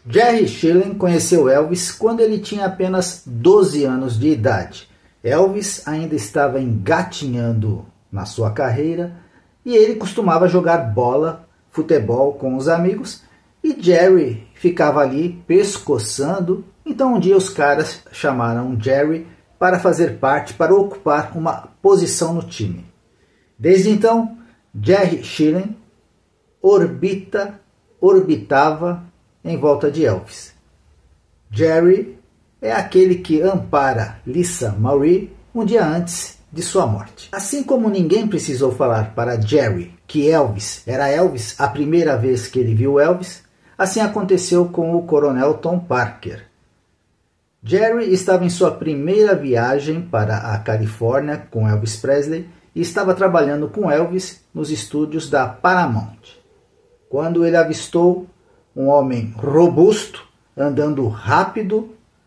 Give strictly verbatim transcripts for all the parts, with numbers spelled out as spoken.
Jerry Schilling conheceu Elvis quando ele tinha apenas doze anos de idade. Elvis ainda estava engatinhando na sua carreira e ele costumava jogar bola, futebol com os amigos, e Jerry ficava ali pescoçando. Então um dia os caras chamaram Jerry para fazer parte, para ocupar uma posição no time. Desde então, Jerry Schilling orbita, orbitava em volta de Elvis. Jerry é aquele que ampara Lisa Marie um dia antes de sua morte. Assim como ninguém precisou falar para Jerry que Elvis era Elvis a primeira vez que ele viu Elvis, assim aconteceu com o coronel Tom Parker. Jerry estava em sua primeira viagem para a Califórnia com Elvis Presley e estava trabalhando com Elvis nos estúdios da Paramount, quando ele avistou um homem robusto, andando rápido,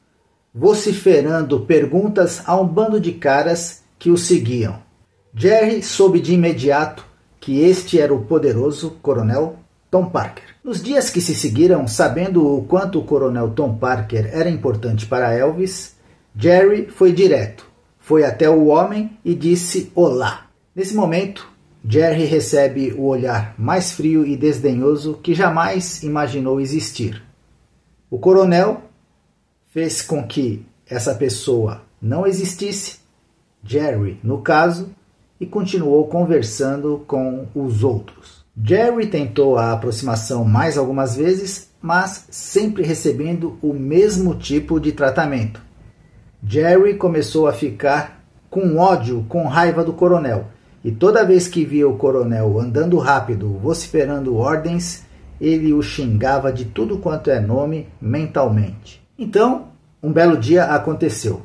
vociferando perguntas a um bando de caras que o seguiam. Jerry soube de imediato que este era o poderoso coronel Tom Parker. Nos dias que se seguiram, sabendo o quanto o coronel Tom Parker era importante para Elvis, Jerry foi direto, foi até o homem e disse olá. Nesse momento, Jerry recebe o olhar mais frio e desdenhoso que jamais imaginou existir. O coronel fez com que essa pessoa não existisse, Jerry no caso, e continuou conversando com os outros. Jerry tentou a aproximação mais algumas vezes, mas sempre recebendo o mesmo tipo de tratamento. Jerry começou a ficar com ódio, com raiva do coronel, e toda vez que via o coronel andando rápido, vociferando ordens, ele o xingava de tudo quanto é nome mentalmente. Então, um belo dia aconteceu.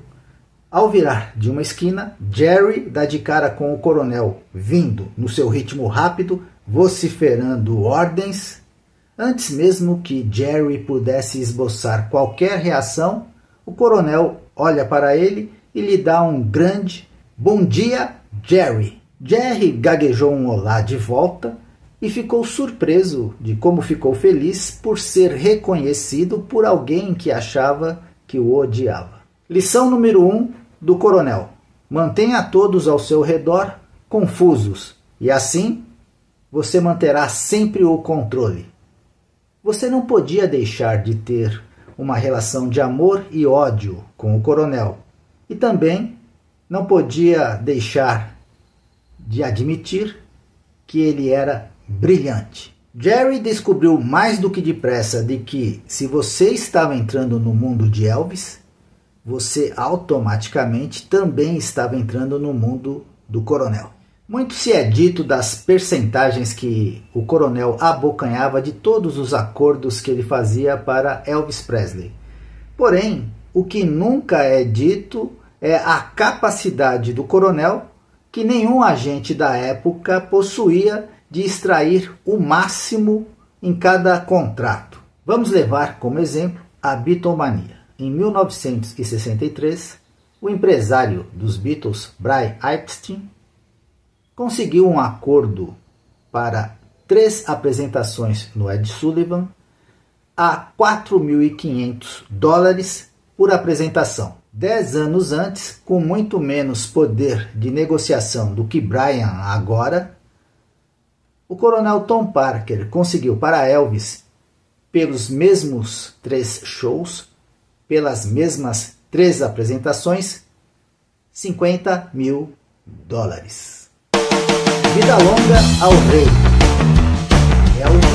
Ao virar de uma esquina, Jerry dá de cara com o coronel, vindo no seu ritmo rápido, vociferando ordens. Antes mesmo que Jerry pudesse esboçar qualquer reação, o coronel olha para ele e lhe dá um grande bom dia, Jerry. Jerry gaguejou um olá de volta e ficou surpreso de como ficou feliz por ser reconhecido por alguém que achava que o odiava. Lição número um do coronel: mantenha todos ao seu redor confusos e assim você manterá sempre o controle. Você não podia deixar de ter uma relação de amor e ódio com o coronel e também não podia deixar de admitir que ele era brilhante. Jerry descobriu mais do que depressa de que se você estava entrando no mundo de Elvis, você automaticamente também estava entrando no mundo do coronel. Muito se é dito das percentagens que o coronel abocanhava de todos os acordos que ele fazia para Elvis Presley. Porém, o que nunca é dito é a capacidade do coronel, que nenhum agente da época possuía, de extrair o máximo em cada contrato. Vamos levar como exemplo a Beatlemania. Em mil novecentos e sessenta e três, o empresário dos Beatles, Brian Epstein, conseguiu um acordo para três apresentações no Ed Sullivan a quatro mil e quinhentos dólares por apresentação. Dez anos antes, com muito menos poder de negociação do que Brian agora, o coronel Tom Parker conseguiu para Elvis, pelos mesmos três shows, pelas mesmas três apresentações, cinquenta mil dólares. Vida longa ao rei. Elvis